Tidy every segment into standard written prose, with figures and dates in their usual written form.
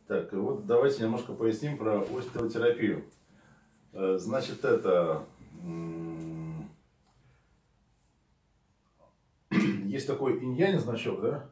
Так, вот давайте немножко поясним про остеотерапию. Значит, это есть такой инь-янь значок, да?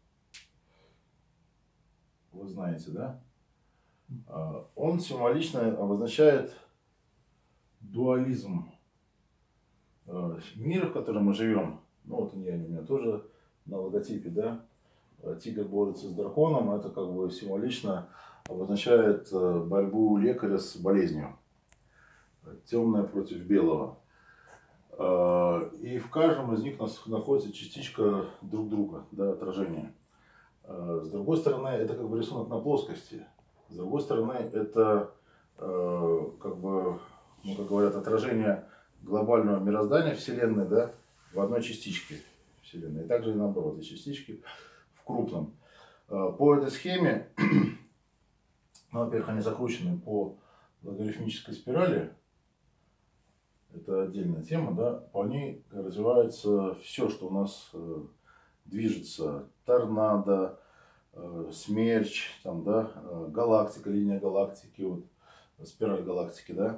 Вы знаете, да? Он символично обозначает дуализм мира, в котором мы живем. Ну вот инь-янь у меня тоже на логотипе, да? Тигр борется с драконом, это как бы символично обозначает борьбу лекаря с болезнью. Темное против белого. И в каждом из них находится частичка друг друга, да, отражение. С другой стороны, это как бы рисунок на плоскости. С другой стороны, это как бы, ну, как говорят, отражение глобального мироздания Вселенной, да, в одной частичке Вселенной. И также и наоборот, и частички в крупном. По этой схеме, ну, во-первых, они закручены по логарифмической спирали. Это отдельная тема, да, по ней развивается все, что у нас движется. Торнадо, смерч, там, да, галактика, линия галактики, вот, спираль галактики, да.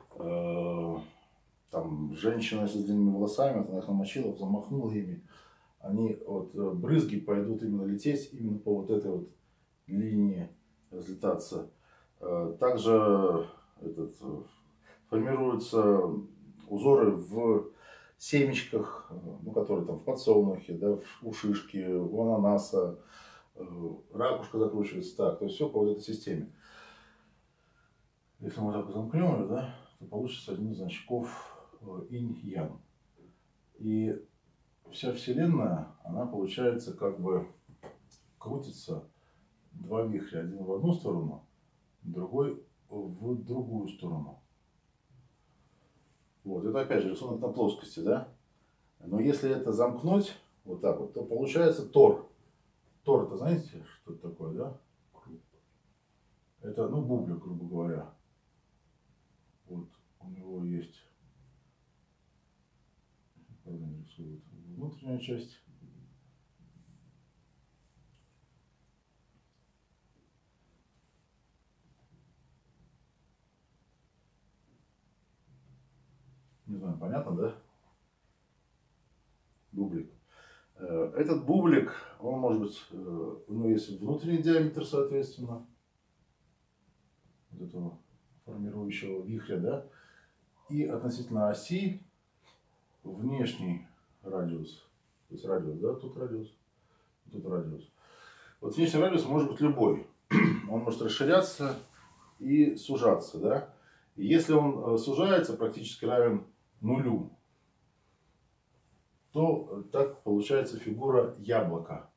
Там женщина с длинными волосами, она их намочила, замахнула ими. Они, вот, брызги пойдут именно лететь, именно по вот этой вот линии разлетаться. Также формируются узоры в семечках, ну, которые там в подсолнухе, да, у шишки, у ананаса, ракушка закручивается так, то есть все по вот этой системе. Если мы так замкнем ее, да, то получится один из значков инь-ян. И вся Вселенная, она получается как бы крутится, два вихря, один в одну сторону, другой в другую сторону. Вот, это опять же рисунок на плоскости, да? Но если это замкнуть вот так вот, то получается тор. Тор, это знаете, что это такое, да? Это, ну, бублик, грубо говоря. Вот у него есть, рисует внутренняя часть. Не знаю, понятно, да? Бублик. Этот бублик, он может быть, у него есть внутренний диаметр, соответственно, вот этого формирующего вихря, да, и относительно оси внешний радиус, то есть радиус, да, тут радиус, тут радиус. Вот внешний радиус может быть любой, он может расширяться и сужаться, да. И если он сужается, практически равен нулю, то так получается фигура яблока.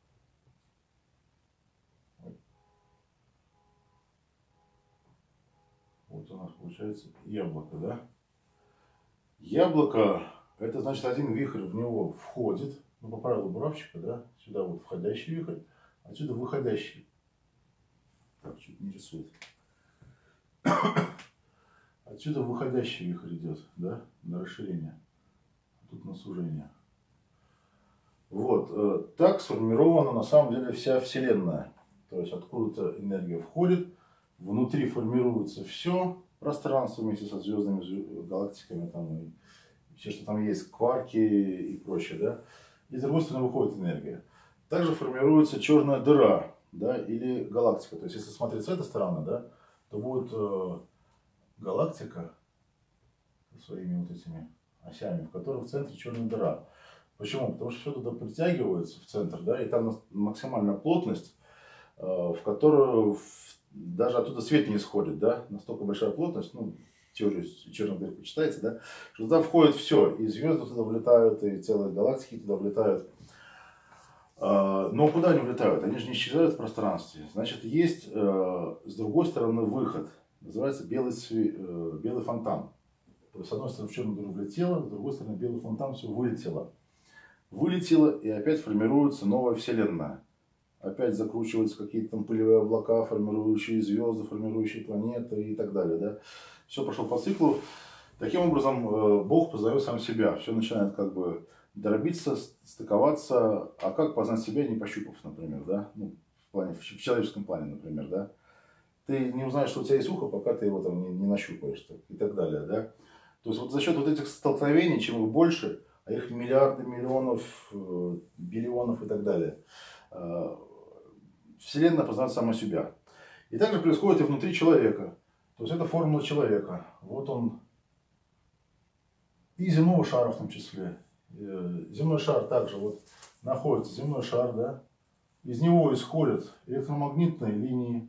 Вот у нас получается яблоко, да? Яблоко, это значит один вихрь в него входит, ну, по правилу буравчика, да? Сюда вот входящий вихрь, отсюда выходящий. Так, чуть не рисует. Отсюда выходящий вихрь идет, да? На расширение. Тут на сужение. Вот, так сформирована на самом деле вся Вселенная. То есть откуда-то энергия входит, внутри формируется все пространство вместе со звездными галактиками, там, и все, что там есть, кварки и прочее, да. И с другой стороны выходит энергия. Также формируется черная дыра, да, или галактика. То есть если смотреть с этой стороны, да, то будет галактика со своими вот этими осями, в которой в центре черная дыра. Почему? Потому что все туда притягивается в центр, да, и там максимальная плотность, в которую даже оттуда свет не исходит, да, настолько большая плотность, ну, теорию черной дыры почитайте, да, что туда входит все, и звезды туда влетают, и целые галактики туда влетают. Но куда они влетают? Они же не исчезают в пространстве. Значит, есть с другой стороны выход, называется белый фонтан. То есть, с одной стороны в черную дыру влетело, с другой стороны белый фонтан все вылетело. Вылетело, и опять формируется новая Вселенная. Опять закручиваются какие-то там пылевые облака, формирующие звезды, формирующие планеты и так далее. Да? Все пошло по циклу. Таким образом, Бог познает сам себя. Все начинает как бы дробиться, стыковаться. А как познать себя, не пощупав, например, да? Ну, в человеческом плане, например, да? ты не узнаешь, что у тебя есть ухо, пока ты его там не нащупаешь, так, и так далее, да. То есть вот за счет вот этих столкновений, чем их больше, а их миллиарды, миллионов, биллионов и так далее, Вселенная познает сама себя. И также происходит и внутри человека. То есть это формула человека. Вот он, и земного шара в том числе. Земной шар также вот находится, земной шар, да. Из него исходят электромагнитные линии,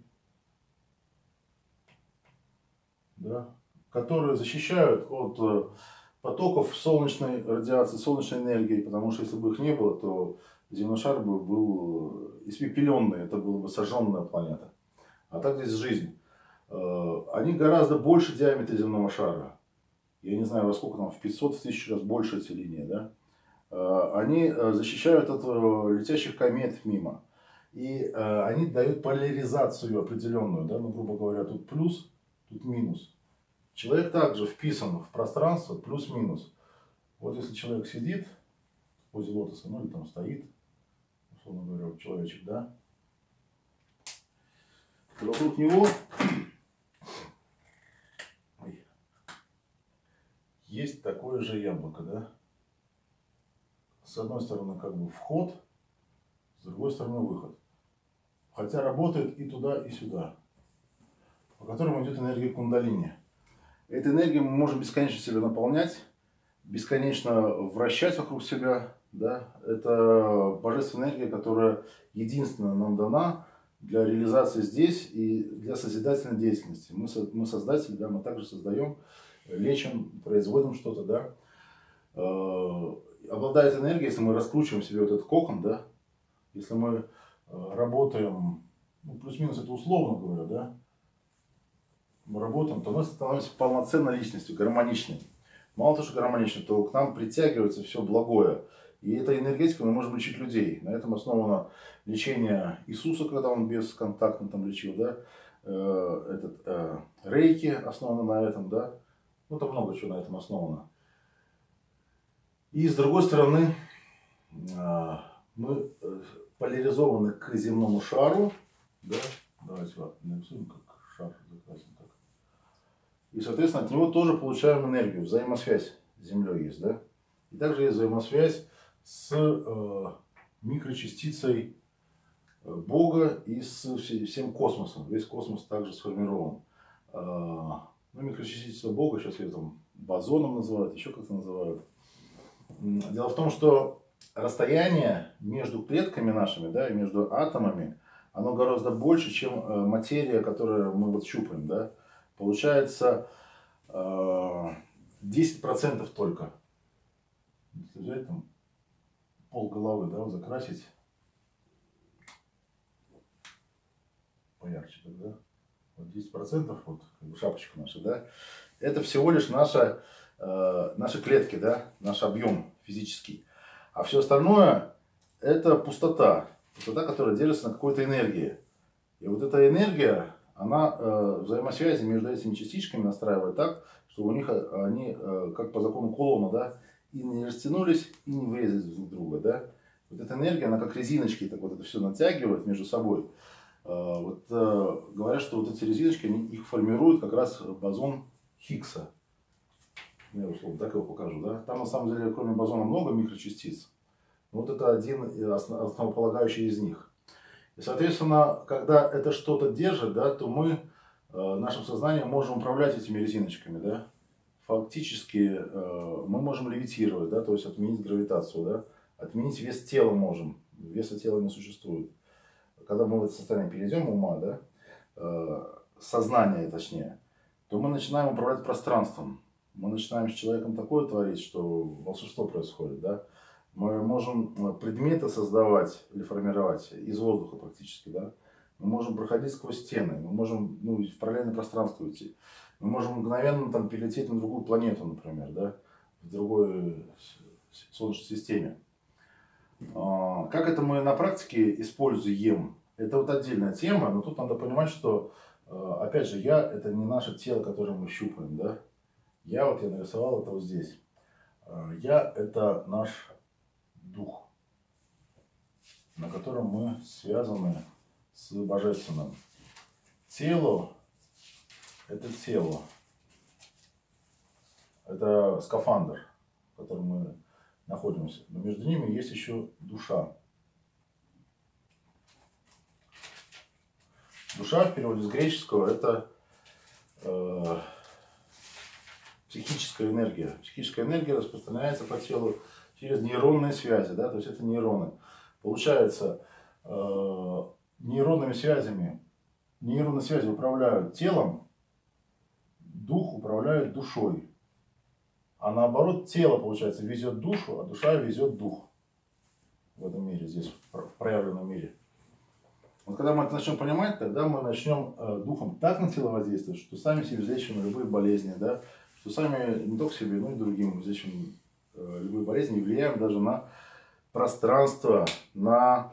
да, которые защищают от потоков солнечной радиации, солнечной энергии, потому что если бы их не было, то земной шар бы был испепеленный, это была бы сожженная планета. А так здесь жизнь. Они гораздо больше диаметра земного шара. Я не знаю, во сколько там, в 500, в 1000 раз больше эти линии, да. Они защищают от летящих комет мимо. И они дают поляризацию определенную, да, ну, грубо говоря, тут плюс, тут минус. Человек также вписан в пространство плюс-минус. Вот если человек сидит в позе лотоса, ну или там стоит, условно говоря, вот человечек, да, то вокруг него есть такое же яблоко, да. С одной стороны как бы вход, с другой стороны выход. Хотя работает и туда, и сюда, по которому идет энергия кундалини. Эту энергию мы можем бесконечно себя наполнять, бесконечно вращать вокруг себя. Да? Это божественная энергия, которая единственная нам дана для реализации здесь и для созидательной деятельности. Мы создатели, да, мы также создаем, лечим, производим что-то. Да? Обладает энергией, если мы раскручиваем себе вот этот кокон, да? Если мы работаем, ну, плюс-минус это условно говоря, да? Мы работаем, то мы становимся полноценной личностью, гармоничной. Мало того, что гармоничной, то к нам притягивается все благое. И этой энергетикой мы можем лечить людей. На этом основано лечение Иисуса, когда он бесконтактно там лечил, да. Рейки основано на этом, да. Ну, там много чего на этом основано. И с другой стороны, мы поляризованы к земному шару, да. Давайте нарисуем, как шар закрасим так. И, соответственно, от него тоже получаем энергию, взаимосвязь с Землей есть, да. И также есть взаимосвязь с микрочастицей Бога и с всем космосом. Весь космос также сформирован. Ну, микрочастица Бога, сейчас ее там бозоном называют, еще как-то называют. Дело в том, что расстояние между клетками нашими, да, и между атомами, оно гораздо больше, чем материя, которую мы вот щупаем, да. Получается 10% только. Если взять там пол головы, да, вот закрасить поярче, да, вот 10%, вот как бы шапочка наша, да, это всего лишь наши клетки, да, наш объем физический. А все остальное это пустота, которая держится на какой-то энергии. И вот эта энергия, она взаимосвязи между этими частичками настраивает так, что у них они, как по закону Кулона, да, и не растянулись, и не врезались друг в друга, да. Вот эта энергия, она как резиночки, так вот это все натягивает между собой. Вот говорят, что вот эти резиночки, их формируют как раз бозон Хиггса. Я условно так его покажу, да. Там на самом деле, кроме бозона, много микрочастиц. Вот это один основополагающий из них. И, соответственно, когда это что-то держит, да, то мы нашим сознанием можем управлять этими резиночками, да. Фактически мы можем левитировать, да, то есть отменить гравитацию, да, отменить вес тела можем, веса тела не существует. Когда мы в это состояние перейдем ума, да, сознание точнее, то мы начинаем управлять пространством. Мы начинаем с человеком такое творить, что волшебство происходит, да. Мы можем предметы создавать или формировать из воздуха практически, да. Мы можем проходить сквозь стены, мы можем, ну, в параллельное пространство уйти. Мы можем мгновенно там перелететь на другую планету, например, да, в другой Солнечной системе. Как это мы на практике используем, это вот отдельная тема, но тут надо понимать, что, опять же, я это не наше тело, которое мы щупаем, да. Я нарисовал это вот здесь. Я это наш дух, на котором мы связаны с Божественным. тело, это тело. Это скафандр, в котором мы находимся. Но между ними есть еще душа. Душа в переводе с греческого это психическая энергия. Психическая энергия распространяется по телу через нейронные связи, да, то есть это нейроны. Получается, нейронные связи управляют телом, дух управляет душой. А наоборот, тело, получается, везет душу, а душа везет дух в этом мире, здесь, в проявленном мире. Вот когда мы это начнем понимать, тогда мы начнем духом так на тело воздействовать, что сами себе излечим любые болезни, да, что сами не только себе, но и другим излечим любые болезни и влияем даже на пространство, на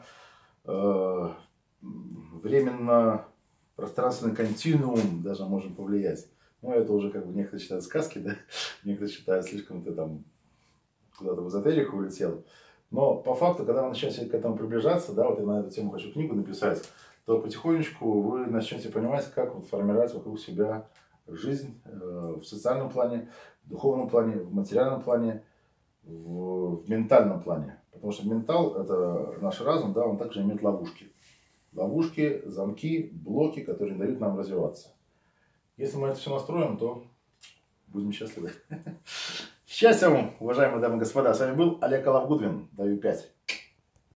временно-пространственный континуум даже можем повлиять. Ну, это уже как бы некоторые считают сказки, да, некоторые считают слишком ты там куда-то в эзотерику улетел. Но по факту, когда вы начнете к этому приближаться, да, вот я на эту тему хочу книгу написать, то потихонечку вы начнете понимать, как вот формировать вокруг себя жизнь в социальном плане, в духовном плане, в материальном плане, в ментальном плане. Потому что ментал, это наш разум, да, он также имеет ловушки. Ловушки, замки, блоки, которые не дают нам развиваться. Если мы это все настроим, то будем счастливы. Счастья вам, уважаемые дамы и господа. С вами был Олег Алавгудвин. Даю 5.